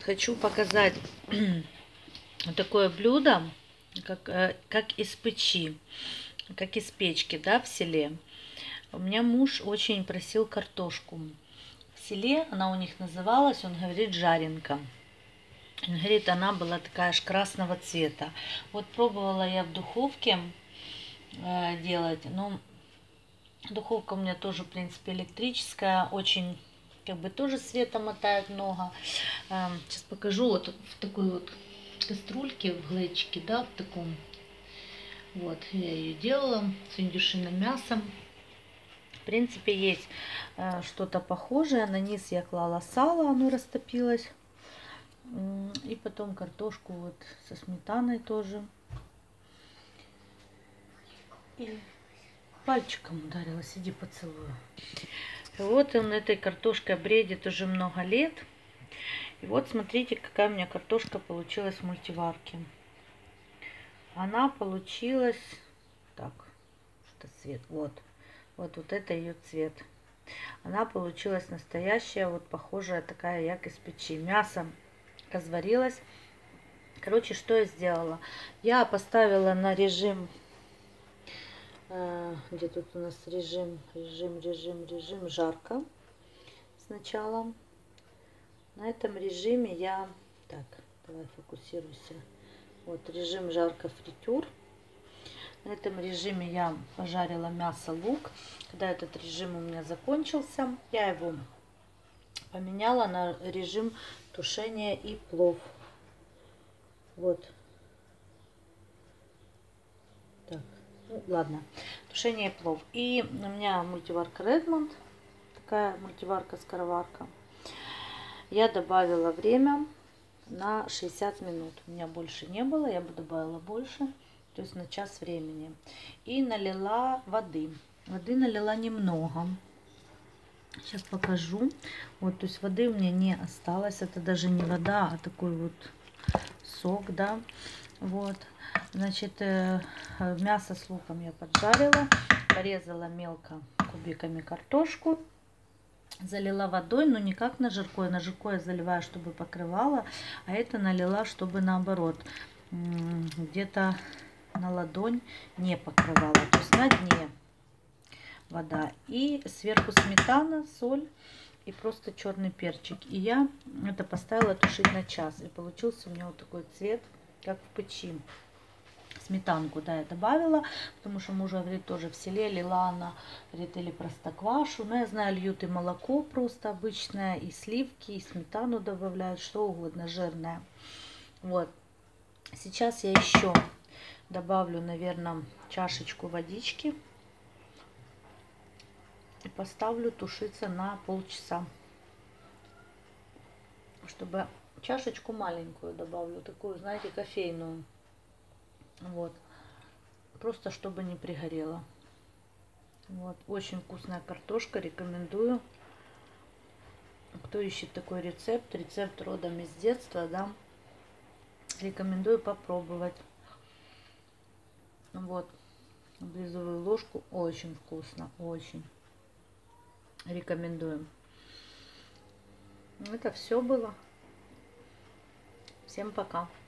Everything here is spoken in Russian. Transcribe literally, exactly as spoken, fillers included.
хочу показать вот такое блюдо, как, как из печи, как из печки, да, в селе. У меня муж очень просил картошку. В селе она у них называлась, он говорит, жаренка. Он говорит, она была такая аж красного цвета. Вот пробовала я в духовке э, делать, но духовка у меня тоже, в принципе, электрическая, очень, как бы, тоже света мотает много. Сейчас покажу, вот в такой вот кастрюльке, в глечике, да, в таком. Вот, я ее делала с индюшиным мясом. В принципе, есть э, что-то похожее. На низ я клала сало, оно растопилось. И потом картошку вот со сметаной тоже. И пальчиком ударилась, иди поцелую. И вот он этой картошкой бредит уже много лет. И вот смотрите, какая у меня картошка получилась в мультиварке. Она получилась, так, что цвет, вот, вот, вот это ее цвет. Она получилась настоящая, вот похожая такая, як из печи. Мясо разварилось. Короче, что я сделала? Я поставила на режим, э, где тут у нас режим, режим, режим, режим, жарко сначала. На этом режиме я, так, давай фокусируйся. Вот режим жарко фритюр. На этом режиме я пожарила мясо, лук. Когда этот режим у меня закончился, я его поменяла на режим тушения и плов. Вот. Так, ну ладно. Тушение и плов. И у меня мультиварка Redmond. Такая мультиварка-скороварка. Я добавила время на шестьдесят минут. У меня больше не было, я бы добавила больше. То есть на час времени. И налила воды. Воды налила немного. Сейчас покажу. Вот, то есть воды у меня не осталось. Это даже не вода, а такой вот сок, да. Вот. Значит, э, мясо с луком я поджарила. Порезала мелко кубиками картошку. Залила водой, но не как на жиркое. На жиркое заливаю, чтобы покрывало. А это налила, чтобы наоборот. Где-то на ладонь не покрывала. То есть на дне вода. И сверху сметана, соль и просто черный перчик. И я это поставила тушить на час. И получился у меня вот такой цвет, как в печи. Сметанку, да, я добавила, потому что муж говорит, тоже в селе лила она, говорит, или простоквашу. Но я знаю, льют и молоко просто обычное, и сливки, и сметану добавляют, что угодно, жирное. Вот. Сейчас я еще добавлю, наверное, чашечку водички. И поставлю тушиться на полчаса. Чтобы чашечку маленькую добавлю, такую, знаете, кофейную. Вот. Просто чтобы не пригорело. Вот. Очень вкусная картошка. Рекомендую. Кто ищет такой рецепт, рецепт родом из детства, да, рекомендую попробовать. Вот. Облизываю ложку. Очень вкусно. Очень. Рекомендую. Это все было. Всем пока.